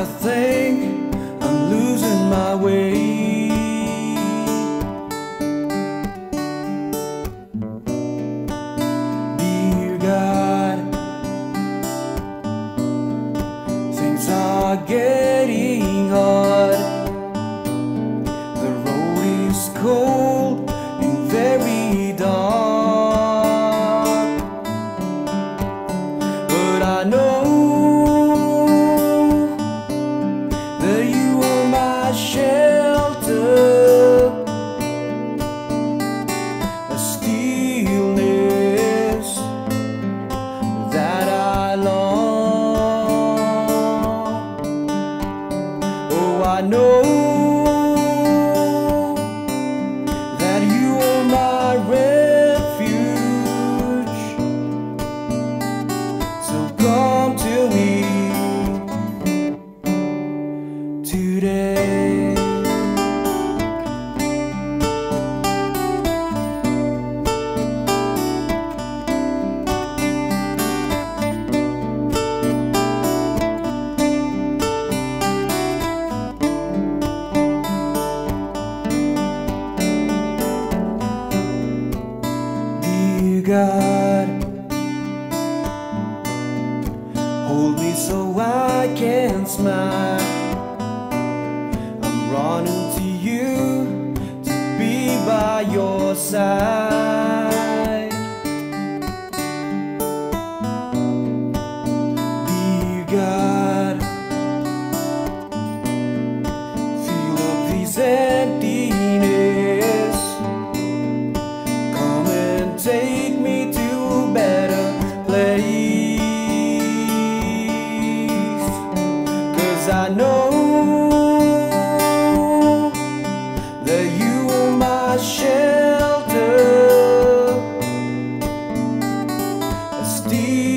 think I'm losing my way. Dear God, things are getting hard. The road is cold and very dark, but I know that you are my shelter, a stillness that I long. Oh, I know that you are my refuge, so come to me today. Dear God, hold me so I can smile. I'm running to you to be by your side. Dear God, fill up this emptiness. Come and take me to a better place, 'cause I know that you are my shelter, a